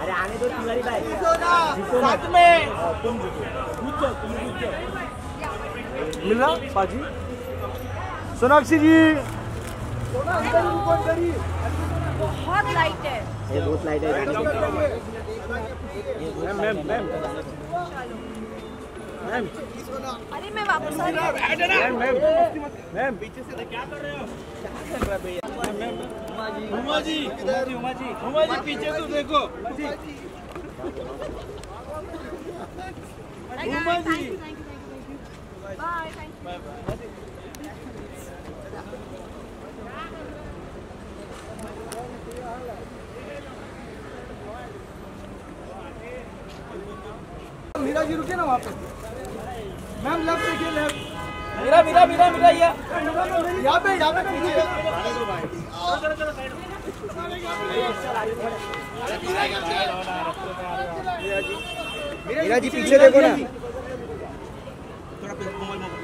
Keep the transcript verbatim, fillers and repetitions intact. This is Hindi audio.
अरे आने दो तुम्हारी बाइक साथ में तुम जीतो तुम जीतो मिल रहा पाजी सोनाक्षी जी बहुत लाइट है ये बहुत लाइट है मैम मैम मैम मैम अरे मैं वापस आ रही हूँ मैम मैम मैम पीछे से क्या कर रहे हो उमा जी उमा जी उमा जी पीछे तो देखो Uma ji bye thank you Meera ji रुके ना वहाँ पे मैम लेफ्ट देखिए लेफ्ट मीरा मीरा मीरा मीरा यहाँ यहाँ पे यहाँ पे पीछे मीरा जी पीछे देखो ना थोड़ा